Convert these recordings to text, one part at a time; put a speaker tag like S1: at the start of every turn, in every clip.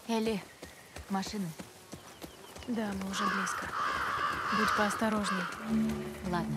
S1: Элли, машины.
S2: Да, мы уже близко. Будь поосторожней.
S1: Ладно.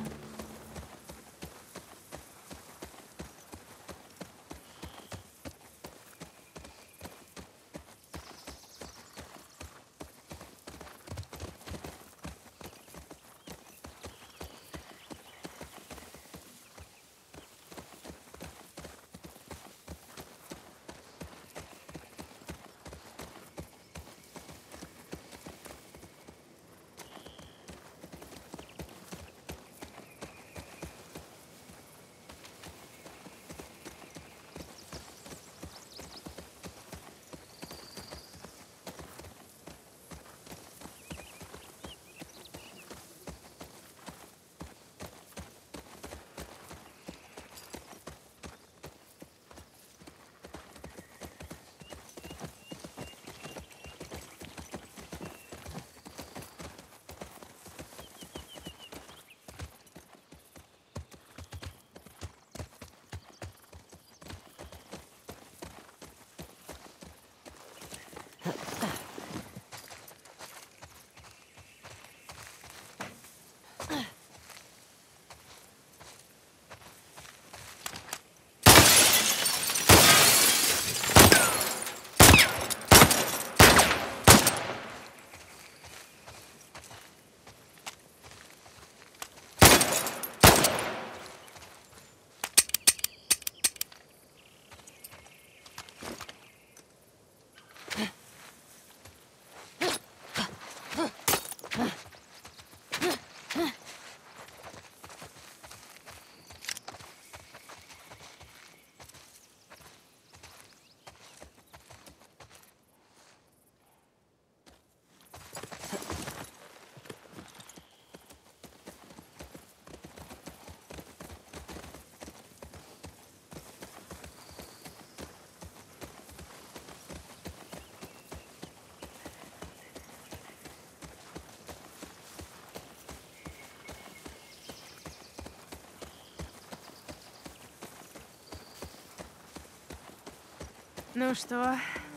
S2: Ну что?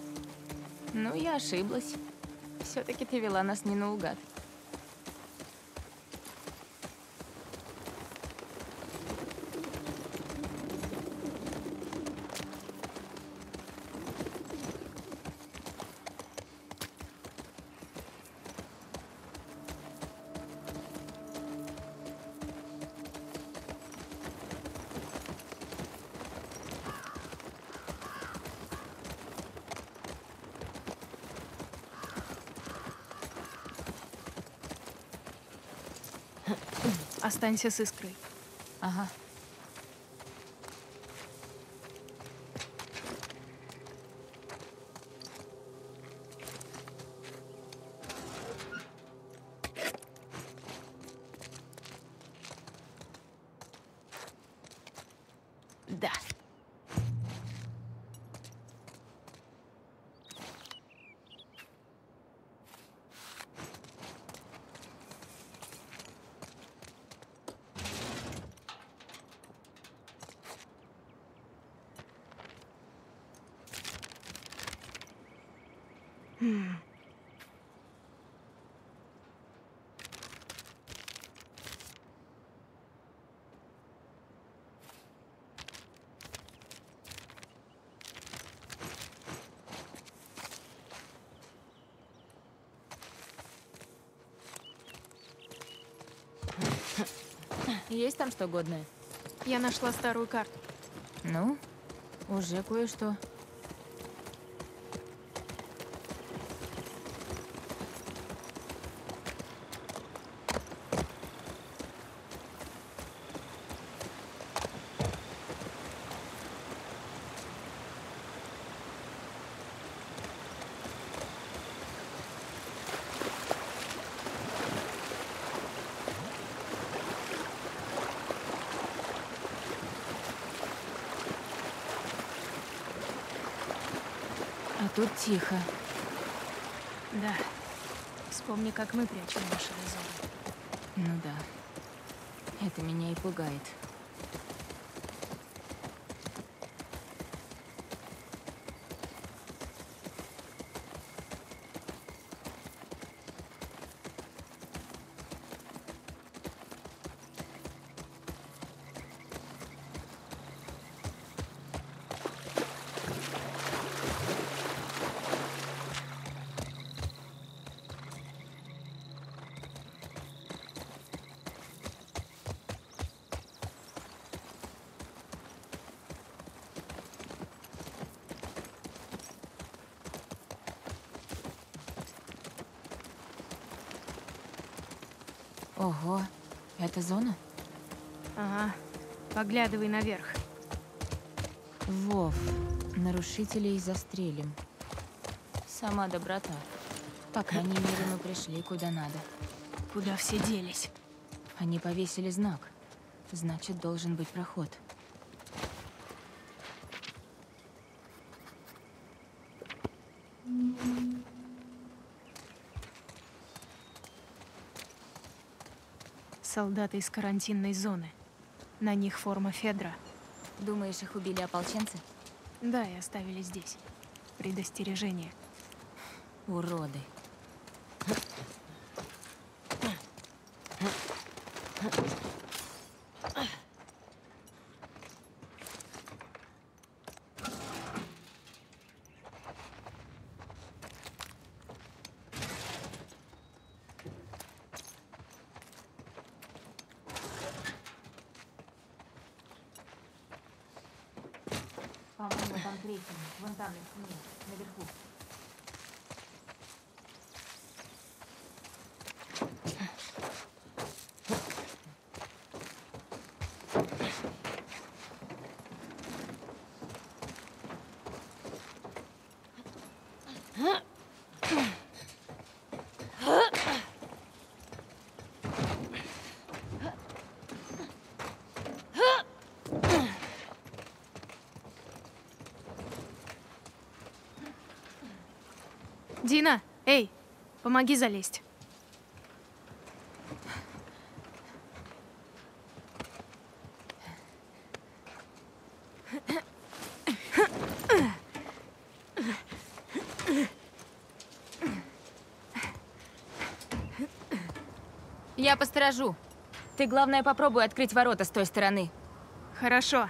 S1: Ну, я ошиблась. Все-таки ты вела нас не наугад.
S2: Останься с Искрой.
S1: Ага. Да. Есть там что годное?
S2: Я нашла старую карту.
S1: Ну, уже кое-что. А тут тихо.
S2: Да. Вспомни, как мы прячем наши резоны.
S1: Ну да. Это меня и пугает. Ого, это зона?
S2: Ага. Поглядывай наверх.
S1: Вов, нарушителей застрелим. Сама доброта. По крайней мере, мы пришли куда надо.
S2: Куда все делись?
S1: Они повесили знак. Значит, должен быть проход.
S2: Солдаты из карантинной зоны. На них форма Федра.
S1: Думаешь, их убили ополченцы?
S2: Да, и оставили здесь. Предостережение.
S1: Уроды. По-моему, там третий. Вон там, на стене, наверху.
S2: Дина, эй, помоги залезть.
S1: Я посторожу. Ты, главное, попробуй открыть ворота с той стороны.
S2: Хорошо.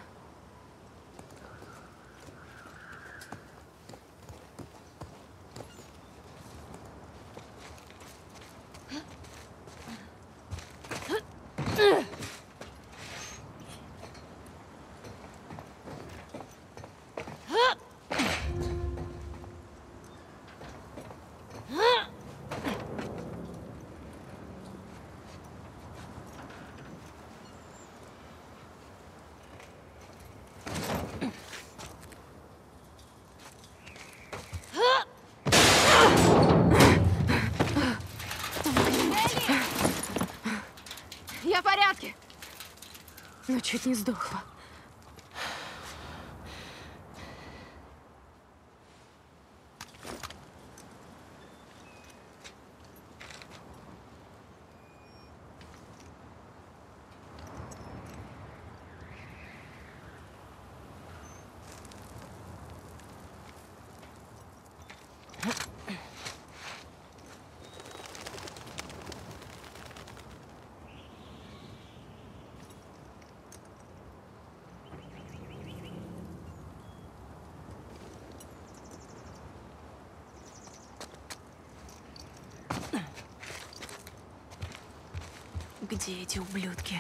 S1: Я в порядке.
S2: Ну, чуть не сдохла. Где эти ублюдки?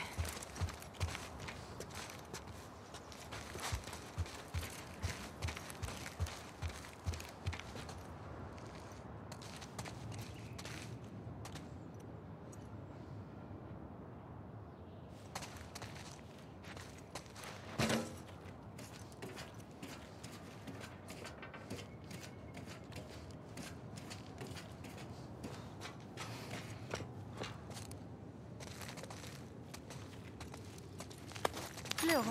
S1: Клево.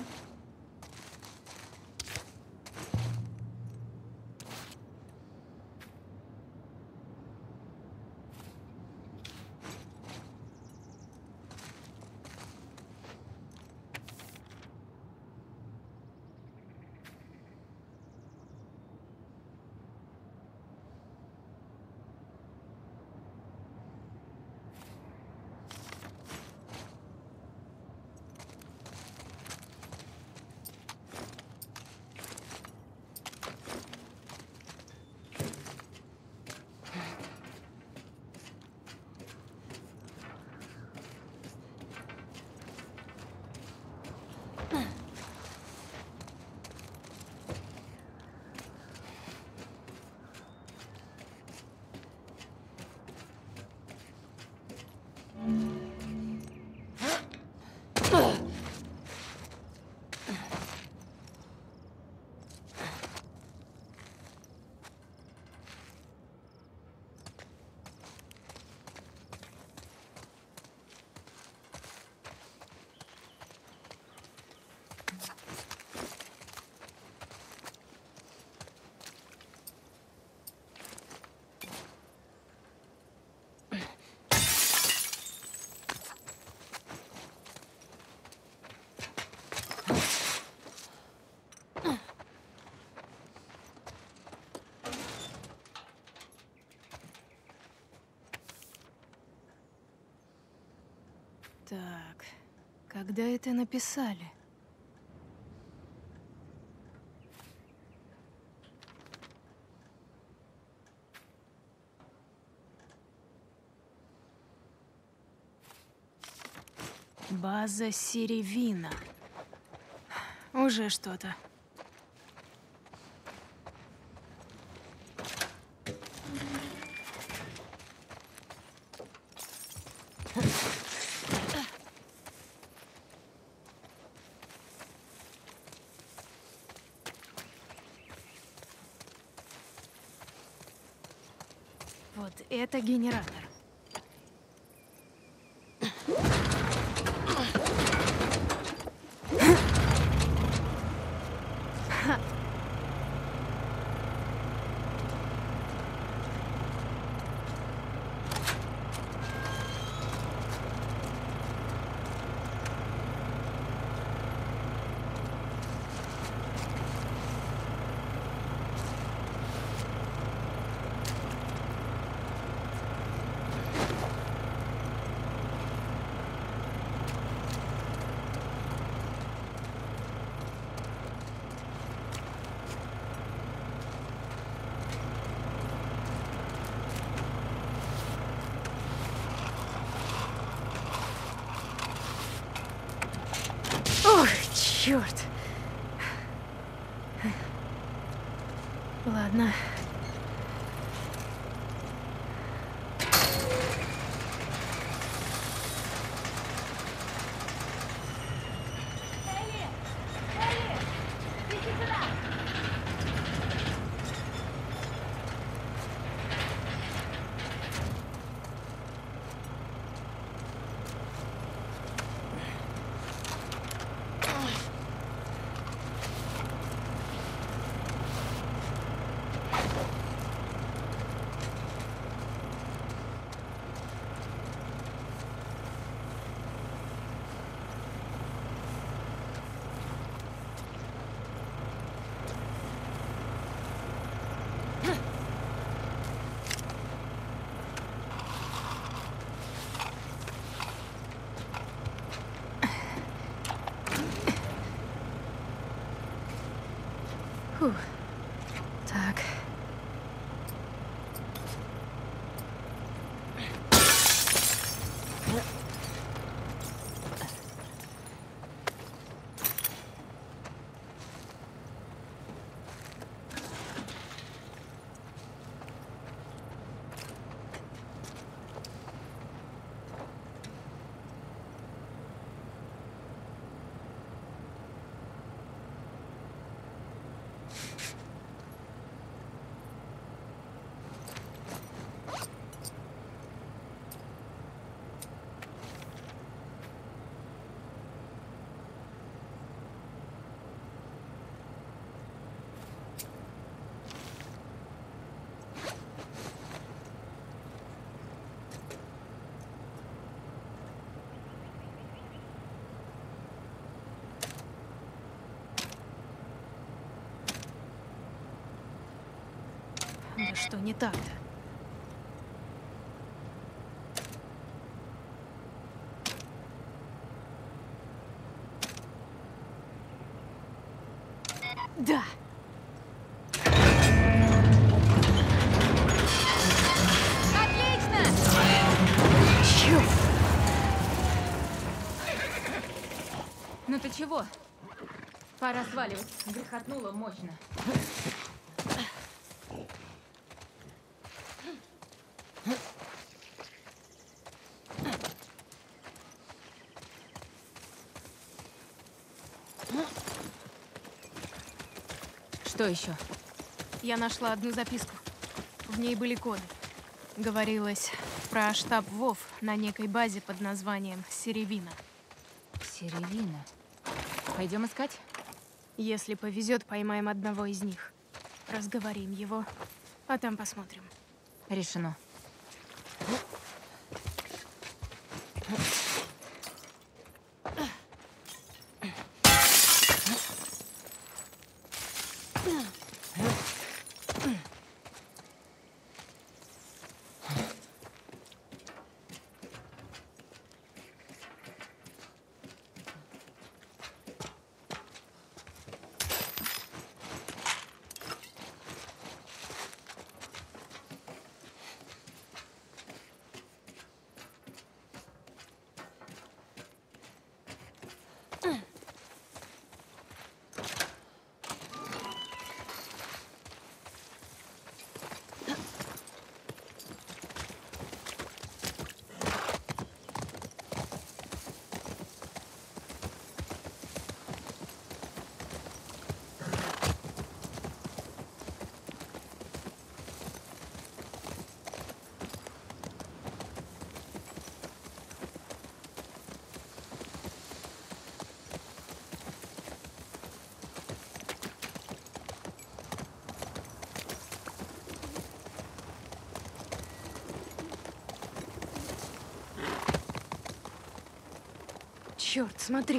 S2: Так, когда это написали? База Серевина. Уже что-то. Вот это генератор. Ох, черт. Ладно. Фух. Так. Да что не так-то? Да.
S1: Отлично!
S2: Чёрт!
S1: Ну ты чего? Пора сваливать. Грохотнуло мощно. Что еще?
S2: Я нашла одну записку. В ней были коды. Говорилось про штаб ВОВ на некой базе под названием Серевина.
S1: Серевина. Пойдем искать?
S2: Если повезет, поймаем одного из них. Разговорим его, а там посмотрим.
S1: Решено.
S2: Черт, смотри.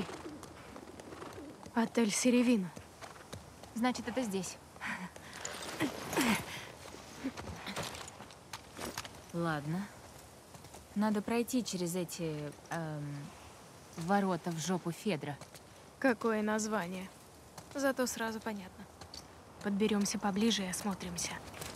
S2: Отель Серевина.
S1: Значит, это здесь. Ладно. Надо пройти через эти... ворота в жопу Федра.
S2: Какое название. Зато сразу понятно. Подберемся поближе и осмотримся.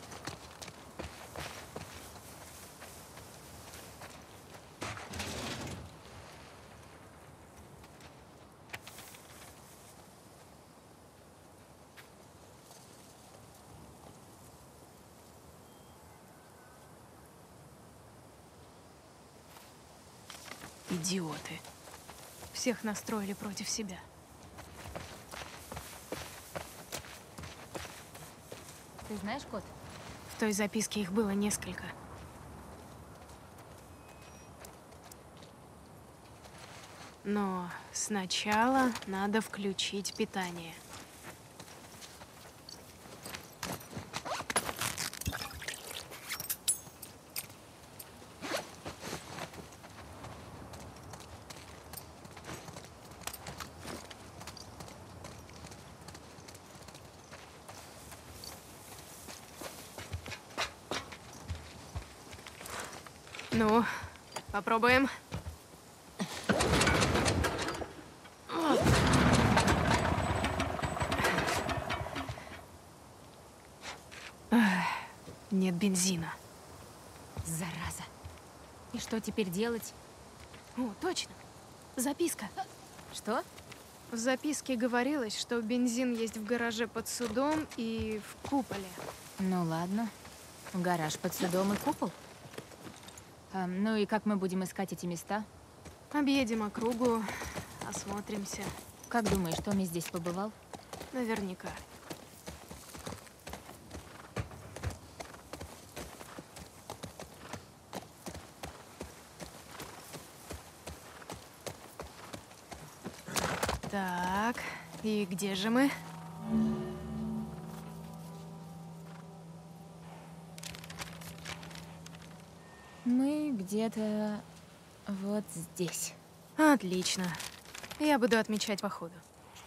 S2: Идиоты. Всех настроили против себя.
S1: Ты знаешь код?
S2: В той записке их было несколько. Но сначала надо включить питание. Ну, попробуем. Нет бензина.
S1: Зараза. И что теперь делать?
S2: О, точно. Записка.
S1: Что?
S2: В записке говорилось, что бензин есть в гараже под судом и в куполе.
S1: Ну ладно. Гараж под судом и купол. Ну и как мы будем искать эти места?
S2: Объедем округу, осмотримся.
S1: Как думаешь, Томми здесь побывал?
S2: Наверняка. Так, и где же мы?
S1: Мы где-то вот здесь.
S2: Отлично. Я буду отмечать по ходу.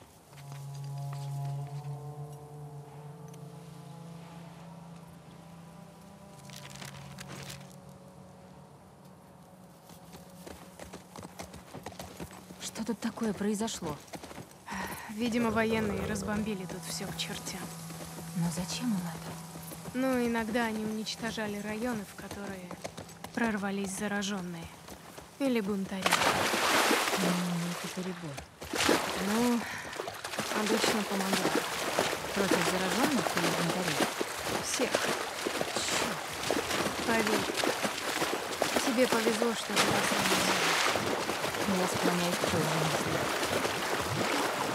S1: Что тут такое произошло?
S2: Видимо, военные разбомбили тут все к чертям.
S1: Но зачем им это?
S2: Ну, иногда они уничтожали районы, в которые прорвались зараженные. Или бунтари.
S1: Это перебор.
S2: Ну, обычно помогают.
S1: Против зараженных или бунтарей?
S2: Всех. Поверь. Тебе повезло, что выросла на земле.
S1: Я склоняюсь к той же мысли.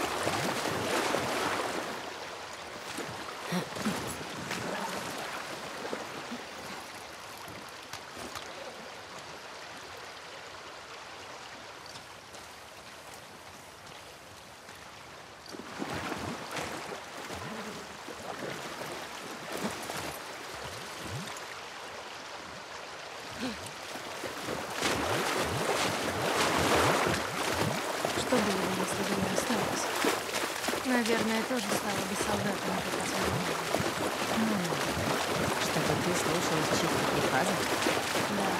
S2: Что было бы, если бы я осталась? Наверное, тоже стала бы солдатом, как основная.
S1: Ну, чтобы ты слушалась чьих-то приказов.
S2: Да.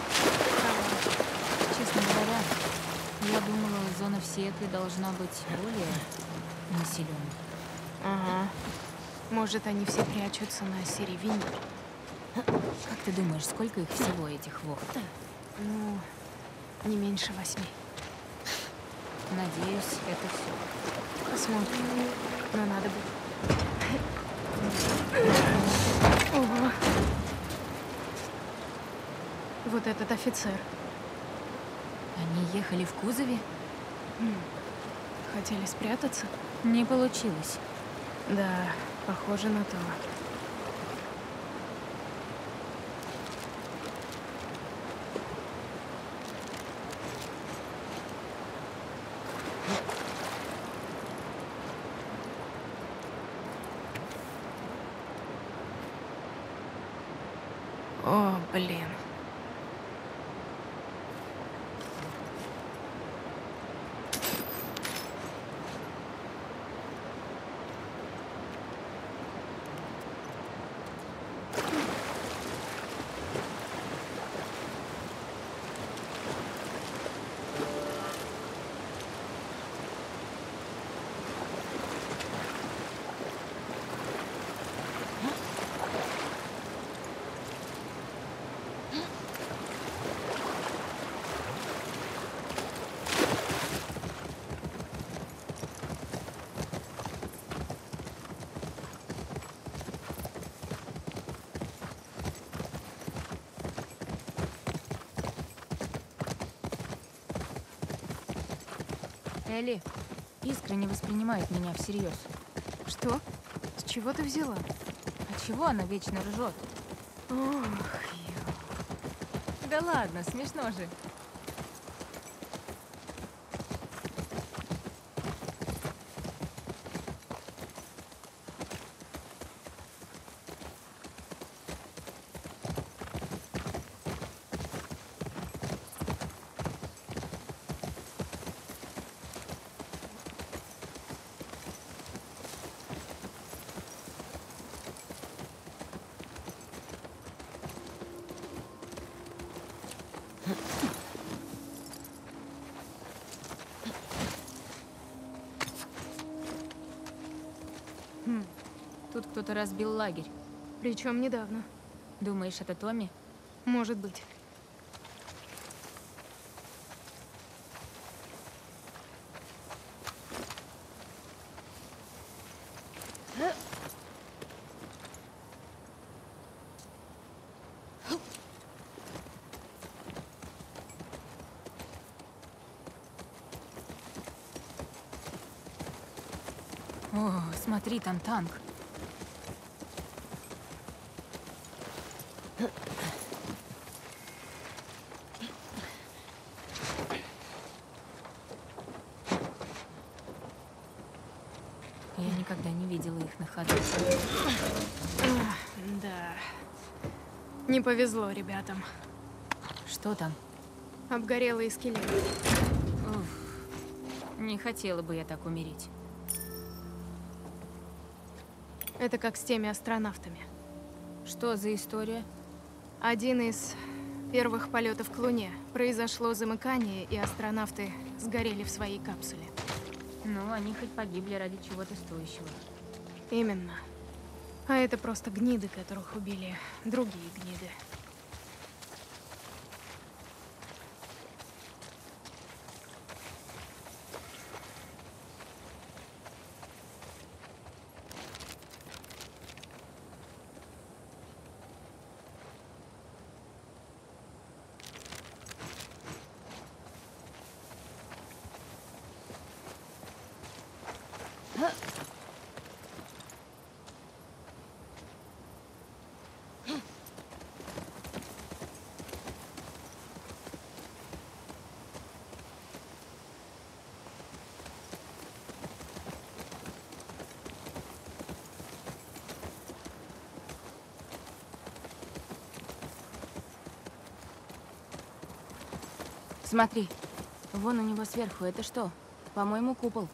S1: Честно говоря, я думала, зона в Сиэтле должна быть более населенной.
S2: Ага. Может, они все прячутся на Серевине?
S1: Как ты думаешь, сколько их всего, этих вов?
S2: Ну, не меньше 8.
S1: Надеюсь, это все.
S2: Посмотрим. Но надо будет. Ого. Вот этот офицер.
S1: Они ехали в кузове?
S2: Хотели спрятаться?
S1: Не получилось.
S2: Да, похоже на то. О, блин.
S1: Элли, Искра не воспринимает меня всерьез.
S2: Что? С чего ты взяла?
S1: А чего она вечно ржет?
S2: Ох,
S1: Да ладно, смешно же. Тут кто-то разбил лагерь.
S2: причем недавно.
S1: Думаешь, это Томми?
S2: Может быть.
S1: О, смотри, там танк. Я никогда не видела их на ходу.
S2: Да. Не повезло ребятам.
S1: Что там?
S2: Обгорелые скелеты.
S1: Не хотела бы я так умереть.
S2: Это как с теми астронавтами.
S1: Что за история?
S2: Один из первых полетов к Луне. Произошло замыкание, и астронавты сгорели в своей капсуле.
S1: Ну, они хоть погибли ради чего-то стоящего.
S2: Именно. А это просто гниды, которых убили другие гниды.
S1: Смотри, вон у него сверху, это что? По-моему, купол.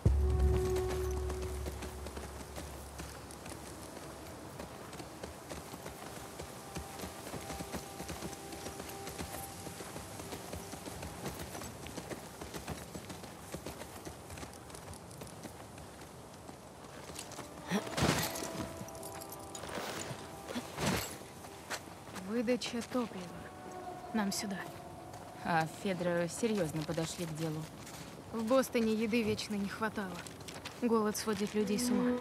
S2: Выдача топлива. Нам сюда.
S1: А Федра серьезно подошли к делу.
S2: В Бостоне еды вечно не хватало. Голод сводит людей с ума.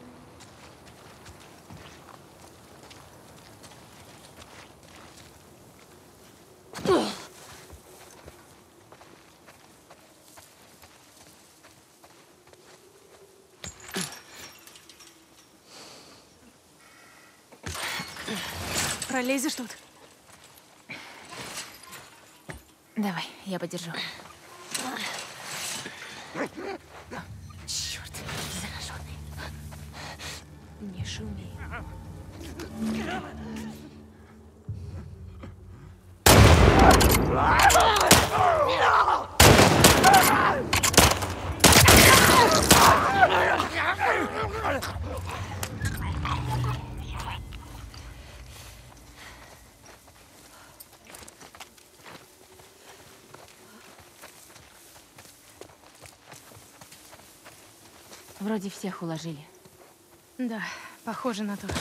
S2: Пролезешь тут?
S1: Давай, я подержу. Черт, зараженный.
S2: Не шуми.
S1: Вроде всех уложили.
S2: Да, похоже на то.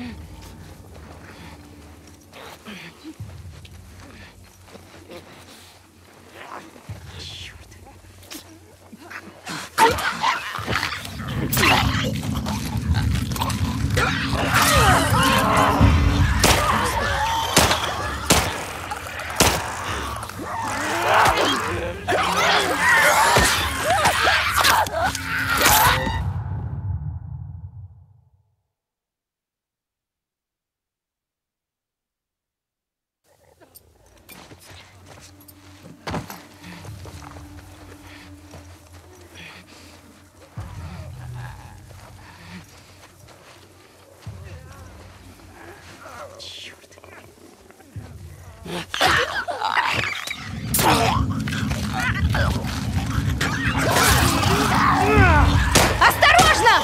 S2: Осторожно!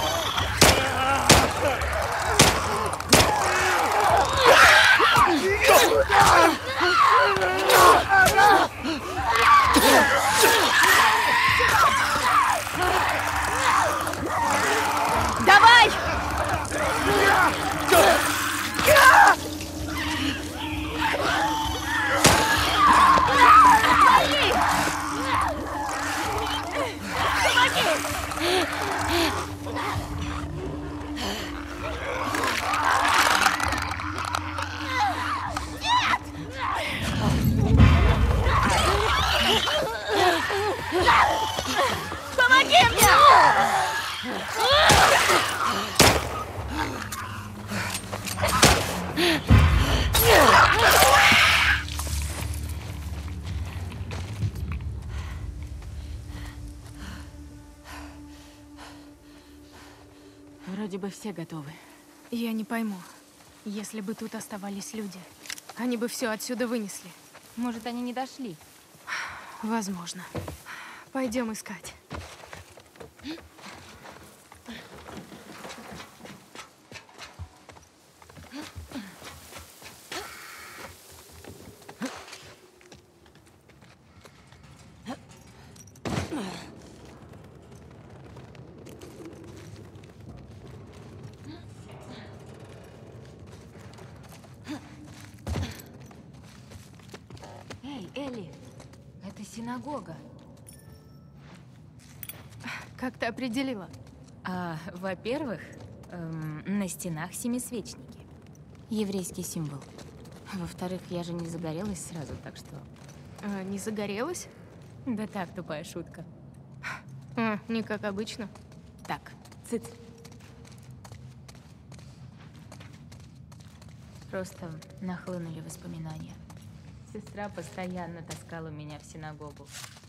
S2: Давай! Помоги мне!
S1: Вроде бы все готовы.
S2: Я не пойму. Если бы тут оставались люди, они бы все отсюда вынесли.
S1: Может, они не дошли?
S2: Возможно. Пойдем искать.
S1: Эй, Элли, это синагога.
S2: Как ты определила?
S1: Во-первых, на стенах семисвечники. Еврейский символ. Во-вторых, я же не загорелась сразу, так что...
S2: Не загорелась?
S1: Да так, тупая шутка.
S2: Не как обычно.
S1: Так, цыц. Просто нахлынули воспоминания. Сестра постоянно таскала меня в синагогу.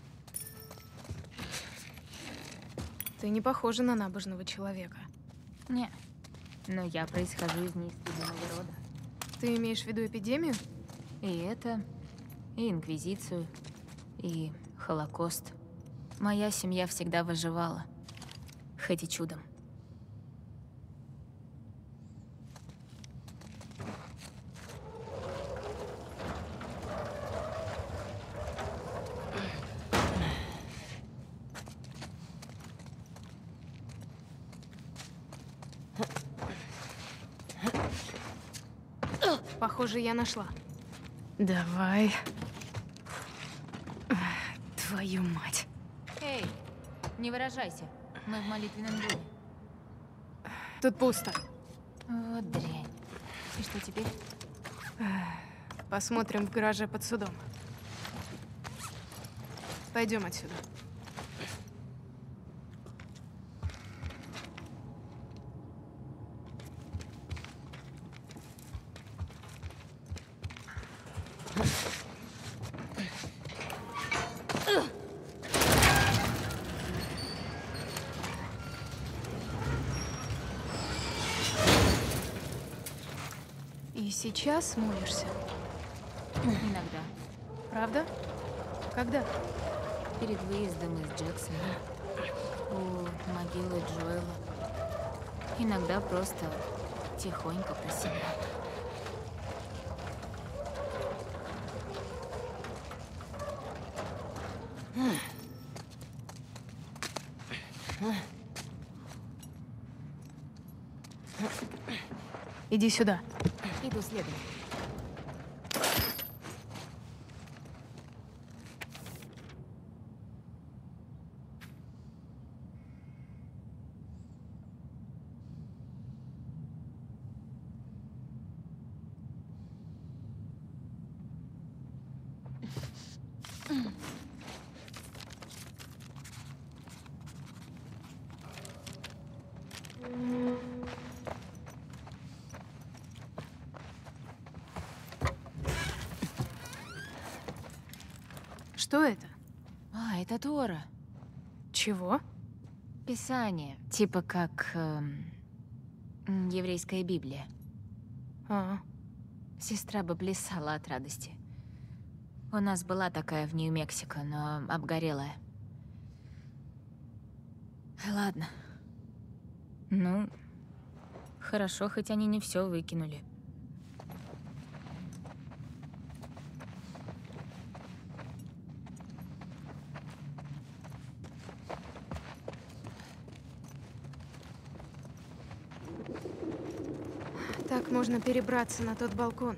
S2: Ты не похожа на набожного человека.
S1: Не, но я происхожу из неиспытанного рода.
S2: Ты имеешь в виду эпидемию?
S1: И это, и Инквизицию, и Холокост. Моя семья всегда выживала, хоть и чудом.
S2: Похоже, я нашла. Давай. Твою мать.
S1: Эй, не выражайся. Мы в молитвенном доме.
S2: Тут пусто.
S1: Вот дрянь. И что теперь?
S2: Посмотрим в гараже под судом. Пойдем отсюда. И сейчас молишься?
S1: Иногда.
S2: Правда? Когда?
S1: Перед выездом из Джексона. У могилы Джоэла. Иногда просто тихонько про себя.
S2: Иди сюда.
S1: Иду следом.
S2: Что это?
S1: А, это Тора.
S2: Чего?
S1: Писание. Типа как еврейская Библия.
S2: А,
S1: Сестра бы плясала от радости. У нас была такая в Нью-Мексико, но обгорелая. Ладно. Ну, хорошо, хоть они не все выкинули.
S2: так можно перебраться на тот балкон.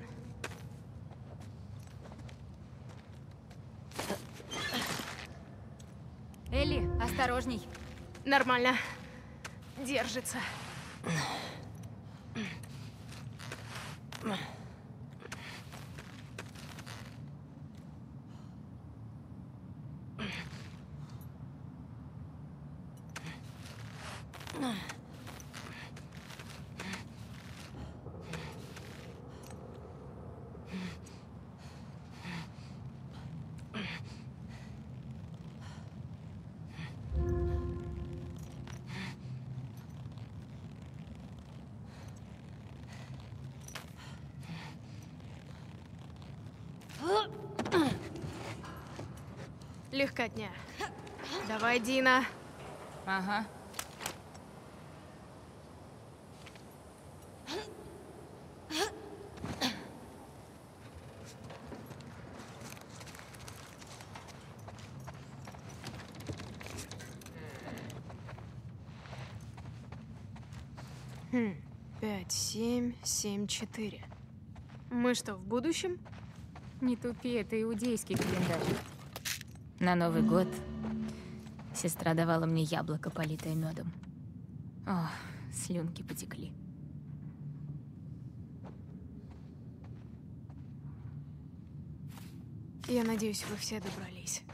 S1: Элли, осторожней.
S2: Нормально. Держится. Легкотня. Давай, Дина.
S1: Ага.
S2: Хм. 5, 7, 7, 4. Мы что, в будущем?
S1: Не тупи, это иудейский календарь. На Новый год сестра давала мне яблоко, политое медом. О, слюнки потекли.
S2: Я надеюсь, вы все добрались.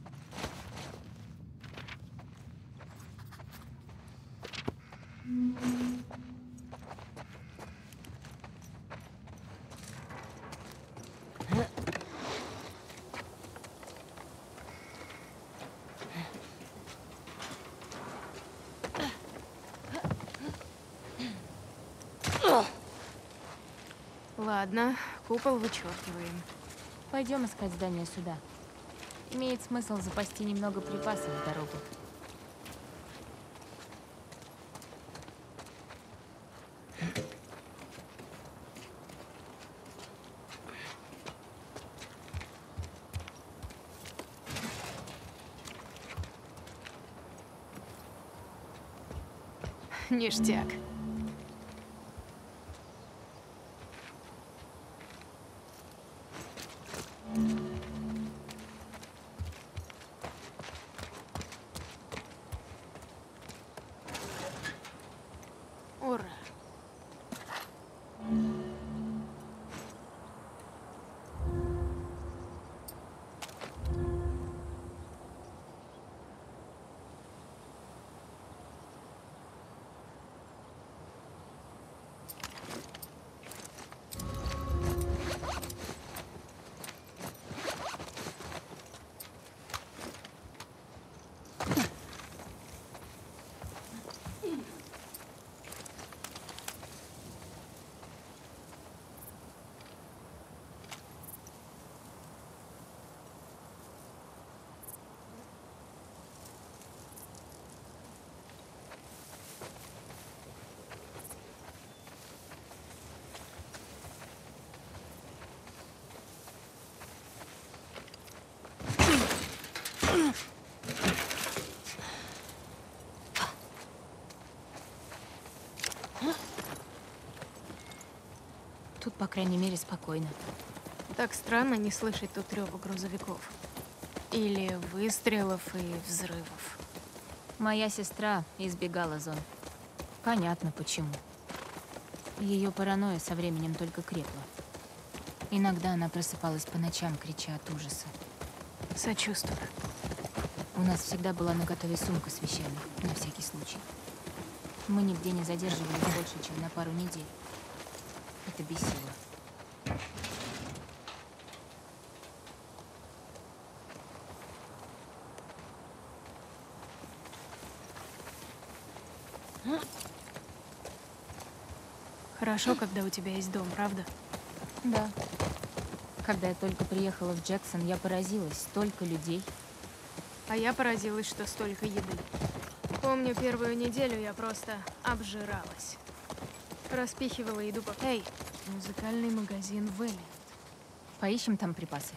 S2: Ладно, купол вычеркиваем.
S1: Пойдем искать здание суда. Имеет смысл запасти немного припасов в дорогу.
S2: Ништяк. Ура.
S1: Тут, по крайней мере, спокойно.
S2: Так странно не слышать тут рёва грузовиков. Или выстрелов и взрывов.
S1: Моя сестра избегала зон. Понятно, почему. Ее паранойя со временем только крепла. Иногда она просыпалась по ночам, крича от ужаса.
S2: Сочувствую.
S1: У нас всегда была наготове сумка с вещами, на всякий случай. Мы нигде не задерживались больше, чем на пару недель. Это бесило.
S2: Хорошо, когда у тебя есть дом, правда?
S1: Да. Когда я только приехала в Джексон, я поразилась. Столько людей.
S2: А я поразилась, что столько еды. Помню, первую неделю я просто обжиралась. Распихивала еду по... Эй, музыкальный магазин Вэлли.
S1: Поищем там припасы.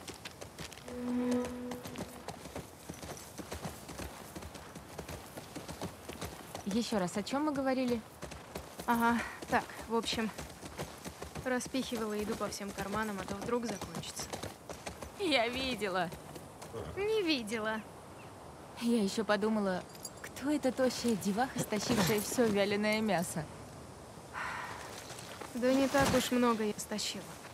S1: Еще раз, о чем мы говорили?
S2: Ага, так, в общем, распихивала еду по всем карманам, а то вдруг закончится.
S1: Я видела.
S2: Не видела.
S1: Я еще подумала, кто эта тощая деваха, стащившая все вяленое мясо?
S2: Да не так уж много я стащила.